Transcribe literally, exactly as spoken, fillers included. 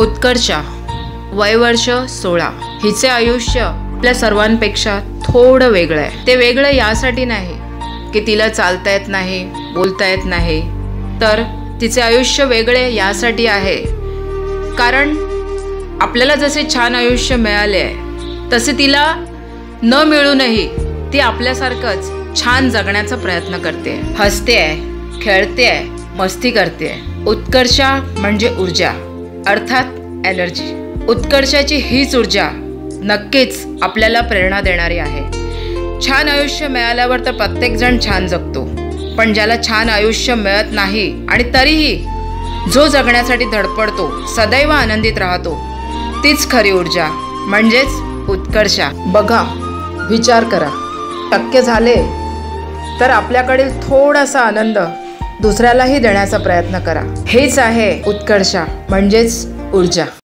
उत्कर्षा, वयवर्ष सोळा. हिचे आयुष्य आपल्या सर्वांपेक्षा थोडं वेगळं आहे. ते वेगळं यासाठी नाही की तिला चालता येत नाही, बोलता येत नाही, तर तिचे आयुष्य वेगळे यासाठी आहे कारण आपल्याला जसे छान आयुष्य मिळाले आहे तसे तिला न मिळूनही ती आपल्यासारखंच छान जगण्याचा प्रयत्न करते. हसते आहे, खेळते आहे, मस्ती करते आहे. उत्कर्षा म्हणजे ऊर्जा, अर्थात एनर्जी. उत्कर्षाची हीच ऊर्जा नक्कीच आपल्याला प्रेरणा देणारी आहे. छान आयुष्य मिळाल्यावर तर प्रत्येकजण छान जगतो, पण ज्याला छान आयुष्य मिळत नाही आणि तरीही जो जगण्यासाठी धडपडतो, सदैव आनंदित राहतो, तीच खरी ऊर्जा म्हणजेच उत्कर्षा. बघा, विचार करा, शक्य झाले तर आपल्याकडील थोडासा आनंद दुसऱ्यालाही देण्याचा प्रयत्न करा. हेच आहे उत्कर्षा म्हणजेच ऊर्जा.